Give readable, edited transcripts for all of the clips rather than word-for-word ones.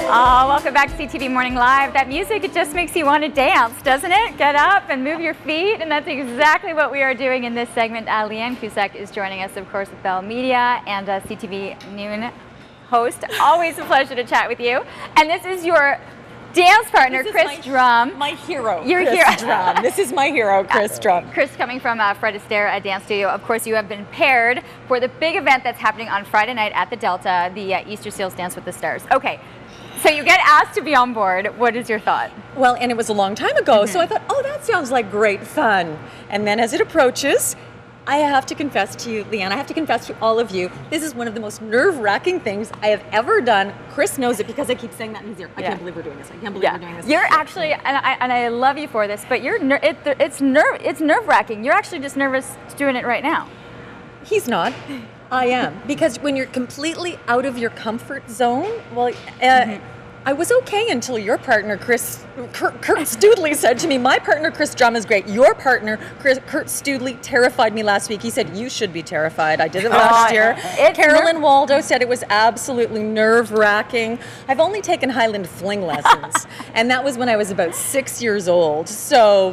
Oh, welcome back to CTV Morning Live. That music, it just makes you want to dance, doesn't it? Get up and move your feet, and that's exactly what we are doing in this segment. Leanne Cusack is joining us, of course, with Bell Media and CTV Noon host. Always a pleasure to chat with you. And this is your dance partner, Chris Drumm. My hero, Your Chris hero. Drumm. This is my hero, Chris Drumm. Chris, coming from Astaire Dance Studio, of course, you have been paired for the big event that's happening on Friday night at the Delta, the Easter Seals Dance with the Stars. Okay, so you get asked to be on board. What is your thought? Well, and it was a long time ago, so I thought, oh, that sounds like great fun. And then as it approaches, I have to confess to you, Leanne, I have to confess to all of you, this is one of the most nerve-wracking things I have ever done. Chris knows it because I keep saying that in his ear. I can't believe we're doing this. I can't believe we're doing this. You're actually, and I love you for this, but it's nerve-wracking. You're actually just nervous doing it right now. He's not. I am. Because when you're completely out of your comfort zone, well, I was okay until your partner, Kurt Studley, said to me, my partner, Chris Drumm, is great. Your partner, Kurt Studley, terrified me last week. He said, you should be terrified. I did it last year. Carolyn Waldo said it was absolutely nerve-wracking. I've only taken Highland fling lessons, and that was when I was about 6 years old. So,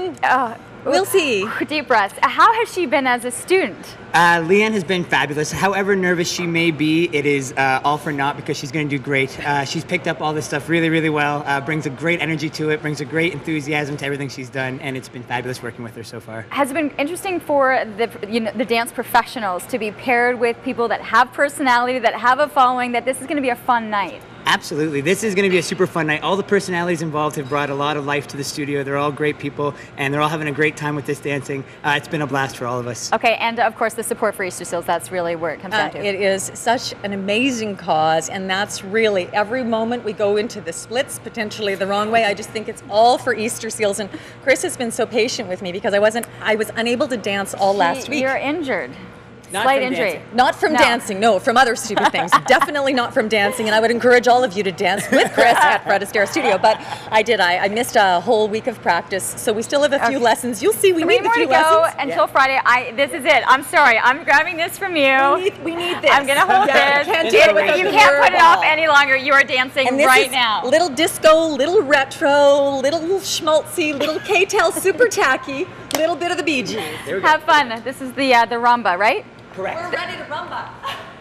we'll see. Deep breaths. How has she been as a student? Leanne has been fabulous. However nervous she may be, it is all for naught because she's going to do great. She's picked up all this stuff really, really well, brings a great energy to it, brings a great enthusiasm to everything she's done, and it's been fabulous working with her so far. Has it been interesting for the dance professionals to be paired with people that have personality, that have a following, that this is going to be a fun night? Absolutely. This is going to be a super fun night. All the personalities involved have brought a lot of life to the studio. They're all great people, and they're all having a great time with this dancing. It's been a blast for all of us. Okay, and of course the support for Easter Seals, that's really where it comes down to. It is such an amazing cause, and that's really every moment we go into the splits, potentially the wrong way. I just think it's all for Easter Seals, and Chris has been so patient with me because I was unable to dance all last week. You're injured. Not Slight from injury. dancing. Not from dancing, no, from other stupid things. Definitely not from dancing, and I would encourage all of you to dance with Chris at Astaire Studio, but I did. I missed a whole week of practice, so we still have a few lessons. You'll see, we need a few lessons. Until Friday. This is it. I'm sorry. I'm grabbing this from you. We need this. I'm going to hold this. You can't put it off any longer. You are dancing and this right is now. Little disco, little retro, little schmaltzy, little K-tel, super tacky, little bit of the Bee Gees. Have fun. This is the rumba, right? Correct. We're ready to rumba.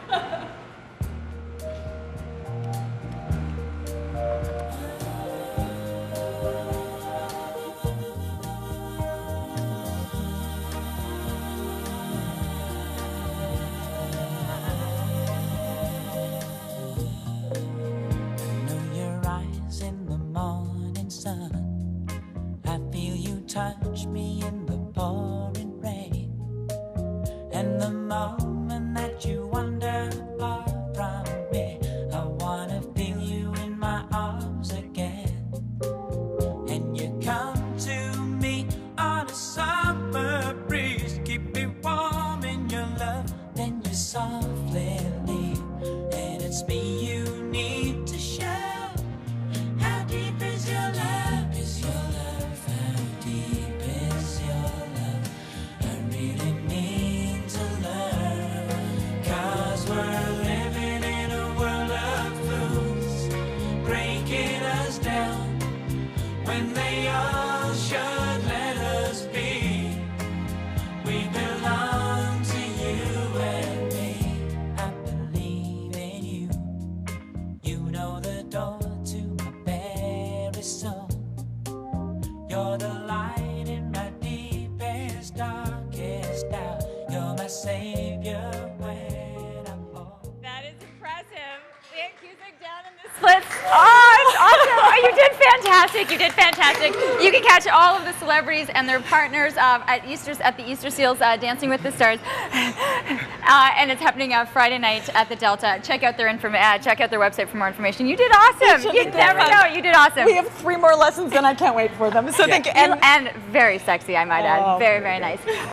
Touch me in the pouring rain, and the moment that you wander far from me, I wanna feel you in my arms again. And you come to me on a summer breeze, keep me warm in your love, then you softly leave, and it's me you need to show. How deep is your love? Is your love? How deep is your love? I really need to learn, 'cause we're living in a world of fools, breaking us down when they all should let us be. We belong to you and me. I believe in you. You know the door to my very soul. You're the light in my deepest, darkest doubt. You're my savior when I fall. That is impressive. Leanne Cusack down in the splits. Oh, it's awesome. Oh, you did fantastic. You did fantastic. You can catch all of the celebrities and their partners at the Easter Seals Dancing with the Stars. And it's happening Friday night at the Delta. Check out their website for more information. You did awesome. You never know. You did awesome. We have 3 more lessons, and I can't wait for them. So thank you. And very sexy, I might add. Very, very nice.